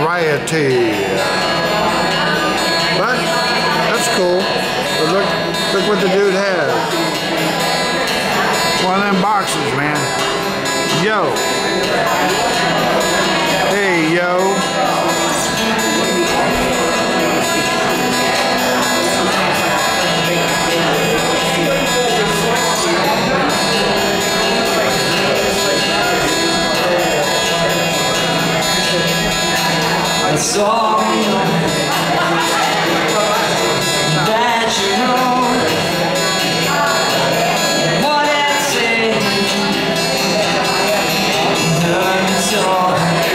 variety. But that's cool. But look what the dude has. One of them boxes, man. Yo. Hey, yo. It's all that you know what it says. It's all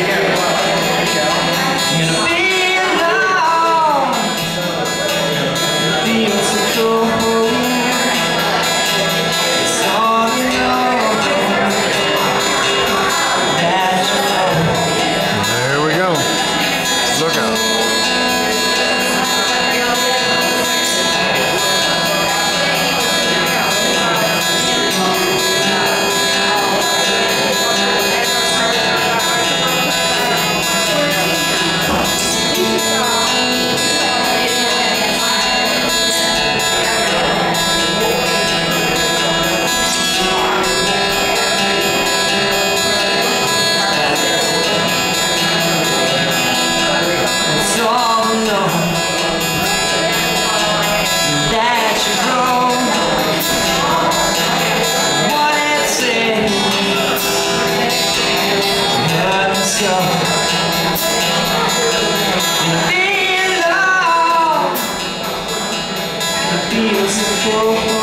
gonna be alone. Feels so cold. It's all you know that you know. There we go. Look out. Feels so cold.